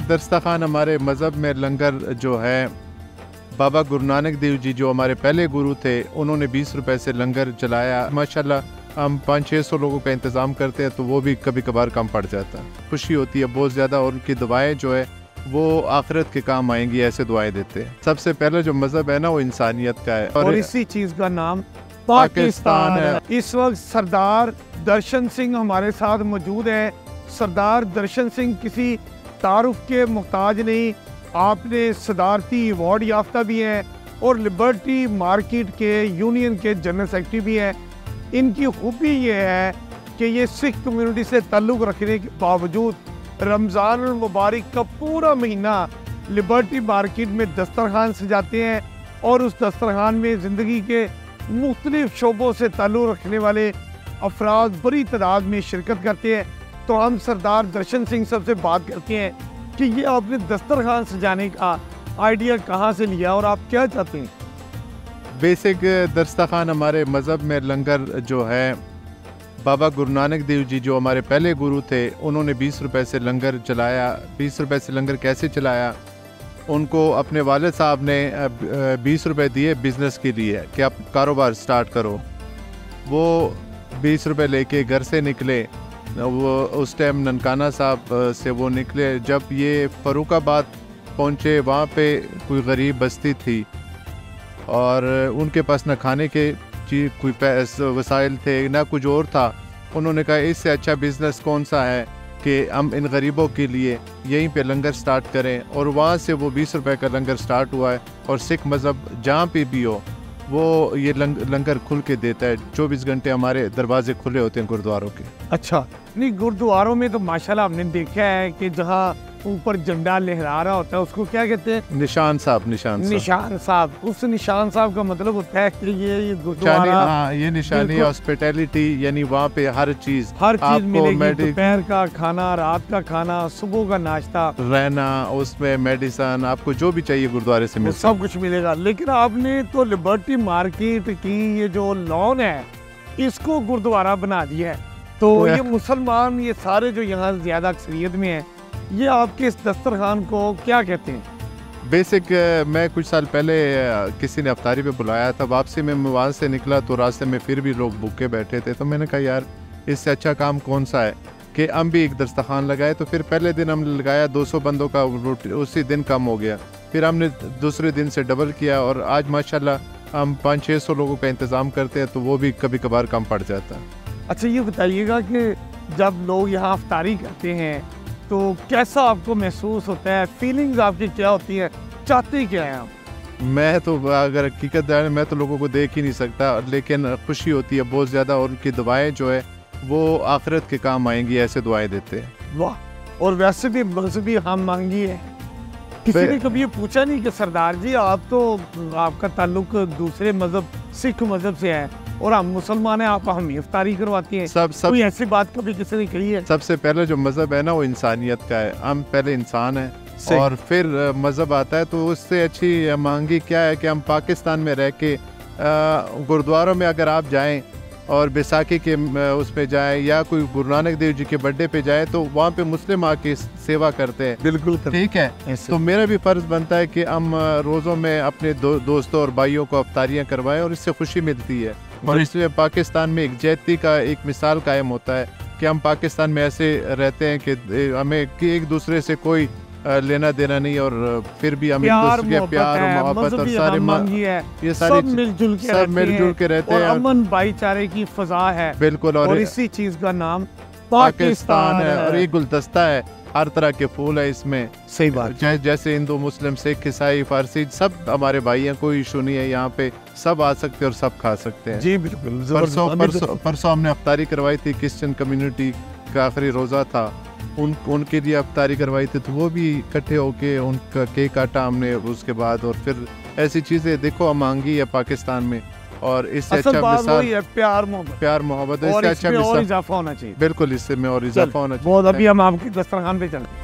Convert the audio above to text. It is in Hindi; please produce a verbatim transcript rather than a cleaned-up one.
दस्तरखान हमारे मज़हब में लंगर जो है, बाबा गुरु नानक देव जी जो हमारे पहले गुरु थे, उन्होंने बीस रुपए से लंगर चलाया। माशाल्लाह हम पाँच छः सौ लोगों का इंतज़ाम करते हैं, तो वो भी कभी कभार कम पड़ जाता है। खुशी होती है बहुत ज़्यादा, और उनकी दुआएं जो है वो आखिरत के काम आएंगी, ऐसे दुआएं देते हैं। सबसे पहले जो मज़हब है ना, वो इंसानियत का है, और, और इसी चीज़ का नाम पाकिस्तान है। इस वक्त सरदार दर्शन सिंह हमारे साथ मौजूद है। सरदार दर्शन सिंह किसी तारुफ के मुहताज नहीं, आपने सदारती अवार्ड याफ्ता भी हैं और लिबर्टी मार्केट के यूनियन के जनरल सेक्रेटरी भी हैं। इनकी खूबी ये है कि ये सिख कम्युनिटी से ताल्लुक़ रखने के बावजूद रमज़ान मुबारक का पूरा महीना लिबर्टी मार्केट में दस्तरखान सजाते हैं, और उस दस्तरखान में ज़िंदगी के मुख्तलिफ शोबों से ताल्लुक़ रखने वाले अफराद बड़ी तादाद में शिरकत करते हैं। तो हम सरदार दर्शन सिंह साहब से बात करते हैं कि ये आपने दस्तरखान सजाने का आइडिया कहाँ से लिया और आप क्या चाहते हैं? बेसिक दस्तरखान हमारे मज़हब में लंगर जो है, बाबा गुरु नानक देव जी जो हमारे पहले गुरु थे, उन्होंने बीस रुपए से लंगर चलाया। बीस रुपए से लंगर कैसे चलाया? उनको अपने वालिद साहब ने बीस रुपए दिए बिज़नेस के लिए कि आप कारोबार स्टार्ट करो। वो बीस रुपए लेके घर से निकले। वो उस टाइम ननकाना साहब से वो निकले। जब ये फरुखाबाद पहुँचे, वहाँ पे कोई गरीब बस्ती थी और उनके पास न खाने के चीज कोई पैसे वसाइल थे, ना कुछ और था। उन्होंने कहा इससे अच्छा बिज़नेस कौन सा है कि हम इन गरीबों के लिए यहीं पे लंगर स्टार्ट करें। और वहाँ से वो बीस रुपए का लंगर स्टार्ट हुआ है। और सिख मज़हब जहाँ पे भी हो वो ये लंग, लंगर खुल के देता है। चौबीस घंटे हमारे दरवाजे खुले होते हैं गुरुद्वारों के। अच्छा, नहीं गुरुद्वारों में तो माशाल्लाह हमने देखा है कि जहाँ ऊपर झंडा लहरा रहा होता है उसको क्या कहते हैं? निशान साहब। निशान निशान साहब। उस निशान साहब का मतलब होता है कि ये ये गुरुद्वारा, हाँ, ये निशानी हॉस्पिटैलिटी, यानी वहाँ पे हर चीज हर चीज मिलेगी। दोपहर का खाना, रात का खाना, सुबह का नाश्ता, रहना, उसमें मेडिसन, आपको जो भी चाहिए गुरुद्वारे से मिल सब कुछ मिलेगा। लेकिन आपने तो लिबर्टी मार्केट की ये जो लॉन है इसको गुरुद्वारा बना दिया है। तो ये मुसलमान ये सारे जो यहाँ ज्यादा अक्सरियत में है, ये आपके इस दस्तरखान को क्या कहते हैं? बेसिक मैं कुछ साल पहले किसी ने अफ्तारी पे बुलाया था। वापसी में मैं वहाँ से निकला तो रास्ते में फिर भी लोग भूखे बैठे थे। तो मैंने कहा यार इससे अच्छा काम कौन सा है कि हम भी एक दस्तरखान लगाए। तो फिर पहले दिन हमने लगाया दो सौ बंदों का, उसी दिन कम हो गया। फिर हमने दूसरे दिन से डबल किया, और आज माशाल्लाह हम पाँच छः सौ लोगों का इंतज़ाम करते हैं, तो वो भी कभी कभार कम पड़ जाता है। अच्छा, ये बताइएगा कि जब लोग यहाँ अफ्तारी करते हैं तो कैसा आपको महसूस होता है? फीलिंग्स आपकी क्या होती है? चाहते क्या हैं आप? मैं तो अगर हकीकत है, मैं तो लोगों को देख ही नहीं सकता, लेकिन खुशी होती है बहुत ज़्यादा। और उनकी दुआएं जो है वो आखिरत के काम आएंगी, ऐसे दुआएं देते हैं। वाह! और वैसे भी मजहबी हम मांगी है। किसी ने कभी ये पूछा नहीं कि सरदार जी आप तो आपका ताल्लुक दूसरे मजहब सिख मजहब से है और हम मुसलमान हैं, आप हमें इफ्तारी करवाती हैं? सब सब कोई ऐसी बात कभी किसी ने कही है? सबसे पहले जो मज़हब है ना, वो इंसानियत का है। हम पहले इंसान हैं और फिर मज़हब आता है। तो उससे अच्छी मांगी क्या है कि हम पाकिस्तान में रह के गुरुद्वारों में अगर आप जाएं और बैसाखी के उस पे जाएं या कोई गुरु नानक देव जी के बर्थडे पे जाए, तो वहाँ पे मुस्लिम आके सेवा करते हैं। बिल्कुल ठीक है। तो मेरा भी फ़र्ज़ बनता है कि हम रोज़ों में अपने दो, दोस्तों और भाइयों को अफ्तारियाँ करवाएं, और इससे खुशी मिलती है। और इसलिए पाकिस्तान में एक जैती का एक मिसाल कायम होता है कि हम पाकिस्तान में ऐसे रहते हैं कि हमें कि एक दूसरे से कोई लेना देना नहीं, और फिर भी हम एक दूसरे के प्यार और मोहब्बत और सारे ये सारे सब मिलजुल के सब मिलजुल के रहते हैं। अमन भाईचारे की फजा है। बिल्कुल। और, और इसी चीज का नाम पाकिस्तान है। और ये गुलदस्ता है, हर तरह के फूल है इसमें। सही बात। जै, जैसे हिंदू, मुस्लिम, सिख, ईसाई, फारसी, सब हमारे भाई हैं, कोई इशू नहीं है। यहाँ पे सब आ सकते हैं और सब खा सकते हैं। जी बिल्कुल। परसों परसों परसों हमने अफ्तारी करवाई थी, क्रिश्चियन कम्युनिटी का आखिरी रोज़ा था, उन उनके लिए अफ्तारी करवाई थी। तो वो भी इकट्ठे होके उनका केक काटा हमने उसके बाद। और फिर ऐसी चीज़ें देखो हम मांगी है पाकिस्तान में, और इससे अच्छा मिसाल है प्यार मोहब्बत। प्यार मोहब्बत इससे अच्छा और इजाफा होना चाहिए। बिल्कुल, इससे में और इजाफा होना चाहिए। बहुत अभी हम आपके दस्तरखान पे चलते हैं।